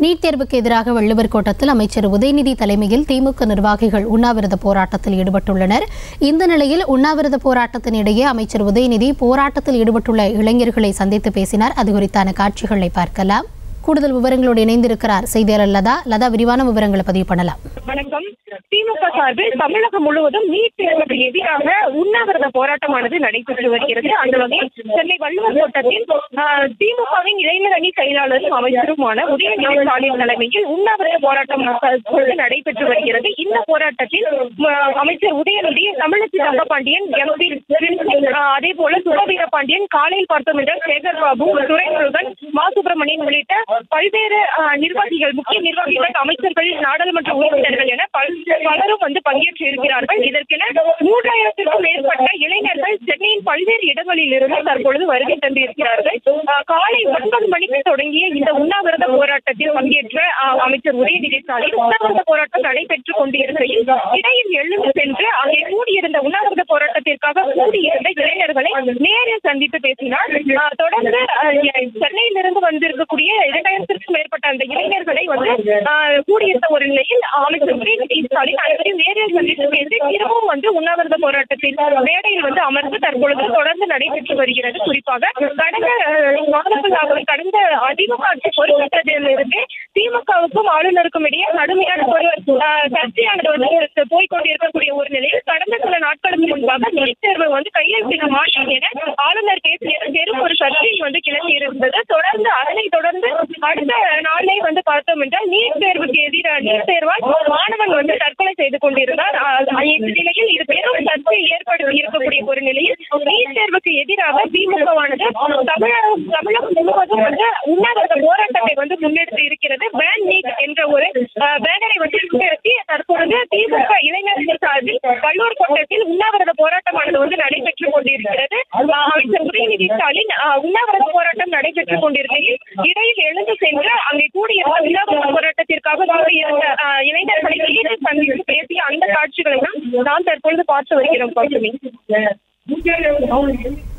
NEET தேர்வுக்கு எதிராக வள்ளுவர் கோட்டத்தில் அமைச்சர் உதயநிதி தலைமையில் திமுக நிர்வாகிகள் உண்ணாவிரத போராட்டத்தில் ஈடுபட்டுள்ளனர். இந்த நிலையில் உண்ணாவிரத போராட்டத்தின் இடையே அமைச்சர் உதயநிதி போராட்டத்தில் ஈடுபட்டுள்ள இளைஞர்களை சந்தித்து பேசினார். அது குறித்தான காட்சிகளை பார்க்கலாம். கூடுதல் விவரங்களோடு இணைந்திருக்கிறார் செய்தியாளர் லதா. லதா, விரிவான விவரங்களை பதிவு பண்ணலாம். வணக்கம். திமுக சார்பில் தமிழகம் முழுவதும் நீட் தேர்வுக்கு எதிராக உண்ணாவிரத போராட்டமானது நடைபெற்று வருகிறது. அந்த வகையில் சென்னை வள்ளுவர் கோட்டத்தில் திமுகவின் இளைஞர் அணி செயலாளரும் அமைச்சருமான உதயநிதி ஸ்டாலின் தலைமையில் உண்ணாவிரத போராட்டம் நடைபெற்று வருகிறது. இந்த போராட்டத்தில் அமைச்சர் உதயநிதி, தமிழச்சி தங்கபாண்டியன், எம்பி அதே போல சுபவீர பாண்டியன், காலையில் பார்த்தோம் என்றால் சேகர் பாபு, துரைமுருகன், மா சுப்பிரமணியன் உள்ளிட்ட பல்வேறு நிர்வாகிகள், முக்கிய நிர்வாகிகள், அமைச்சர்கள், நாடாளுமன்ற உறுப்பினர்கள் என பலரும் பங்கேற்று இருக்கிறார்கள். இதற்கென 3000க்கும் மேற்பட்ட இளைஞர்கள் சென்னையின் பல்வேறு இடங்களில் இருந்து தற்பொழுது வருகை தந்திருக்கிறார்கள். காலை 9 மணிக்கு தொடங்கிய இந்த உண்ணாவிரத போராட்டத்தில் பங்கேற்ற அமைச்சர் உதயநிதி ஸ்டாலின் உண்ணாவிரத போராட்டம் நடைபெற்றுக் கொண்டிருக்கையில் இடையில் எழுந்து சென்று அங்கே கூடியிருந்த உண்ணாவிரத போராட்டத்திற்காக கூடியிருந்த இளைஞர்களை நேரில் சந்தித்து பேசினார். தொடர்ந்து சென்னையிலிருந்து வந்திருக்கக்கூடிய 2000க்கும் மேற்பட்ட அந்த இளைஞர்களை கூடியிருந்த ஒரு நிலையில் அமைச்சர் உதயநிதி ஸ்டாலின் அனைவரையும் நேரில் சந்தித்து பேசி திரும்பவும் உண்ணாவிரத போராட்டத்தில் மேடையில் அமர்ந்து தற்பொழுது தொடர்ந்து நடைபெற்று வருகிறது. குறிப்பாக கடந்த அதிமுக ஆட்சி பொறுப்பேற்றதிலிருந்து திமுகவுக்கும் ஆளுநருக்கும் இடையே கடுமையான ஒரு சர்ச்சையானது போய்கொண்டிருக்கக்கூடிய ஒரு நிலையில் கடந்த சில நாட்களுக்கு முன்பாக நீட் தேர்வு கையெழுத்திட மாட்டேன் என ஆளுநர் பேசியது பெரும் ஒரு சர்ச்சையை கிளம்பி இருந்தது. தொடர்ந்து அதனைத் தொடர்ந்து அடுத்த நாளே பார்த்தோம் என்றால் நீட் தேர்வுக்கு எதிராக நீட் தேர்வால் மாணவன் தற்கொலை செய்து கொண்டிருந்தார். இந்த நிலையில் இது பெரும் சர்ச்சையை ஏற்படுத்தி இருக்கக்கூடிய ஒரு நிலையில் நீட் தேர்வுக்கு எதிராக திமுகவானது தமிழகம் முழுவதும் உண்ணாவிரத போராட்டத்தை முன்னெடுத்து இருக்கிறது. பேன் நீட் என்ற ஒரு பேனரை முன்னெடுத்து தற்பொழுது திமுக இளைஞர்கள் சார்பில் வள்ளுவர் கோட்டத்தில் உண்ணாவிரத போராட்டமானது நடைபெற்றுக் கொண்டிருக்கிறது. அமைச்சர் உதயநிதி ஸ்டாலின் உண்ணாவிரத போராட்டம் நடைபெற்றுக் கொண்டிருக்கையில் இடையில் எழுந்து சென்று அங்கே கூடியிருந்த உண்ணாவிரத போராட்டத்திற்காக கூடியிருந்த இளைஞர்களை நேரில் சந்தித்து பேசிய அந்த காட்சிகளை நாம் தற்பொழுது பார்த்து வருகிறோம்.